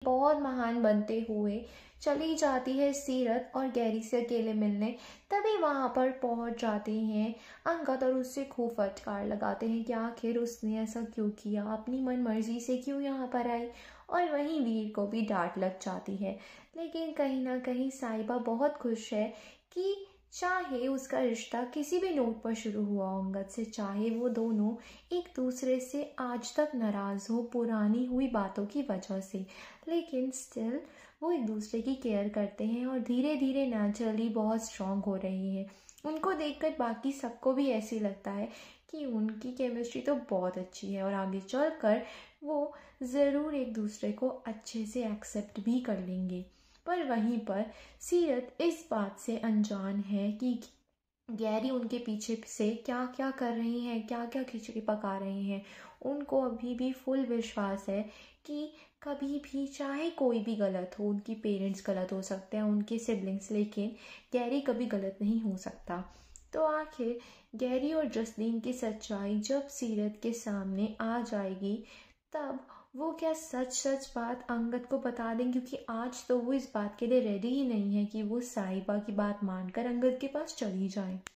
बहुत महान बनते हुए चली जाती है सीरत और गैरी से अकेले मिलने। तभी वहाँ पर पहुँच जाते हैं अंगद और उससे खूब फटकार लगाते हैं कि आखिर उसने ऐसा क्यों किया, अपनी मन मर्जी से क्यों यहाँ पर आई। और वहीं वीर को भी डांट लग जाती है। लेकिन कहीं ना कहीं साहिबा बहुत खुश है कि चाहे उसका रिश्ता किसी भी नोट पर शुरू हुआ अंगद से, चाहे वो दोनों एक दूसरे से आज तक नाराज हो पुरानी हुई बातों की वजह से, लेकिन स्टिल वो एक दूसरे की केयर करते हैं और धीरे धीरे नेचुरली बहुत स्ट्रांग हो रही है। उनको देखकर बाकी सबको भी ऐसे लगता है कि उनकी केमिस्ट्री तो बहुत अच्छी है और आगे चलकर वो ज़रूर एक दूसरे को अच्छे से एक्सेप्ट भी कर लेंगे। पर वहीं पर सीरत इस बात से अनजान है कि गैरी उनके पीछे से क्या क्या कर रही हैं, क्या क्या खिचड़ी पका रही हैं। उनको अभी भी फुल विश्वास है कि कभी भी चाहे कोई भी गलत हो, उनकी पेरेंट्स गलत हो सकते हैं, उनके सिबलिंग्स, लेकिन गैरी कभी गलत नहीं हो सकता। तो आखिर गैरी और जसलीन की सच्चाई जब सीरत के सामने आ जाएगी तब वो क्या सच सच बात अंगद को बता दें, क्योंकि आज तो वो इस बात के लिए रेडी ही नहीं है कि वो साहिबा की बात मानकर अंगद के पास चली जाए।